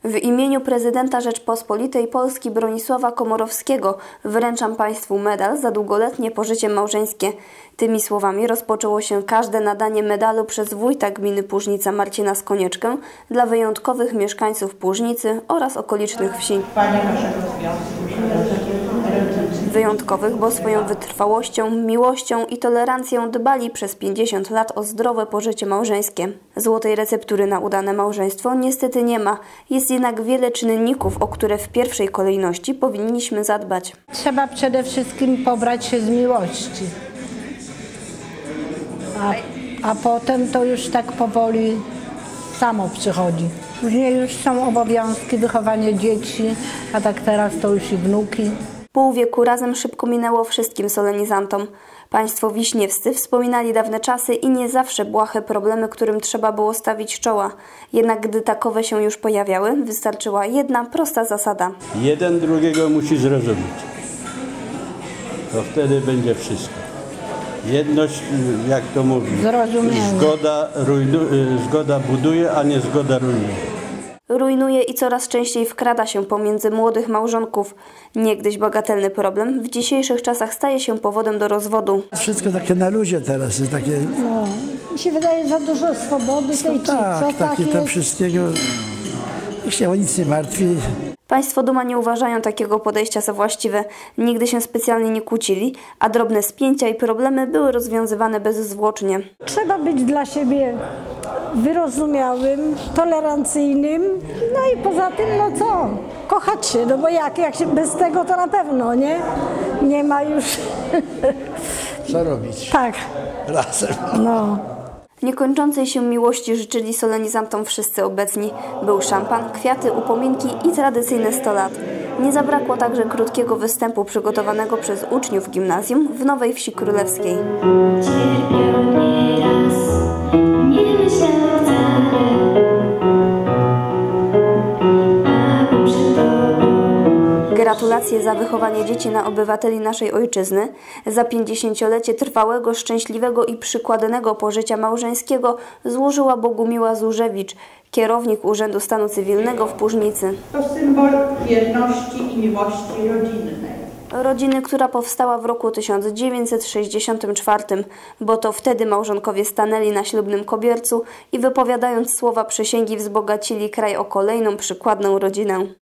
W imieniu prezydenta Rzeczpospolitej Polski Bronisława Komorowskiego wręczam Państwu medal za długoletnie pożycie małżeńskie. Tymi słowami rozpoczęło się każde nadanie medalu przez wójta gminy Płużnica Marcina Skonieczkę dla wyjątkowych mieszkańców Płużnicy oraz okolicznych wsi. Wyjątkowych, bo swoją wytrwałością, miłością i tolerancją dbali przez 50 lat o zdrowe pożycie małżeńskie. Złotej receptury na udane małżeństwo niestety nie ma. Jest jednak wiele czynników, o które w pierwszej kolejności powinniśmy zadbać. Trzeba przede wszystkim pobrać się z miłości. A potem to już tak powoli samo przychodzi. Później już są obowiązki, wychowanie dzieci, a tak teraz to już i wnuki. Pół wieku razem szybko minęło wszystkim solenizantom. Państwo wiśniewscy wspominali dawne czasy i nie zawsze błahe problemy, którym trzeba było stawić czoła. Jednak gdy takowe się już pojawiały, wystarczyła jedna prosta zasada. Jeden drugiego musi zrozumieć. To wtedy będzie wszystko. Jedność, jak to mówi, zgoda buduje, a nie zgoda rujnuje. Rujnuje i coraz częściej wkrada się pomiędzy młodych małżonków. Niegdyś bagatelny problem w dzisiejszych czasach staje się powodem do rozwodu. Wszystko takie na luzie teraz jest takie... No, mi się wydaje, za dużo swobody tej Tak, takie tam wszystkiego. Nikt się o nic nie martwi. Państwo duma nie uważają takiego podejścia za właściwe. Nigdy się specjalnie nie kłócili, a drobne spięcia i problemy były rozwiązywane bezzwłocznie. Trzeba być dla siebie wyrozumiałym, tolerancyjnym, no i poza tym, no co, kochać się, no bo jak się bez tego, to na pewno, nie ma już... Co robić? Tak. Razem. No. Niekończącej się miłości życzyli solenizantom wszyscy obecni. Był szampan, kwiaty, upominki i tradycyjne 100 lat. Nie zabrakło także krótkiego występu przygotowanego przez uczniów gimnazjum w Nowej Wsi Królewskiej. Gratulacje za wychowanie dzieci na obywateli naszej ojczyzny, za 50-lecie trwałego, szczęśliwego i przykładnego pożycia małżeńskiego złożyła Bogumiła Zurzewicz, kierownik Urzędu Stanu Cywilnego w Płużnicy. To symbol wierności i miłości rodzinnej. Rodziny, która powstała w roku 1964, bo to wtedy małżonkowie stanęli na ślubnym kobiercu i wypowiadając słowa przysięgi wzbogacili kraj o kolejną przykładną rodzinę.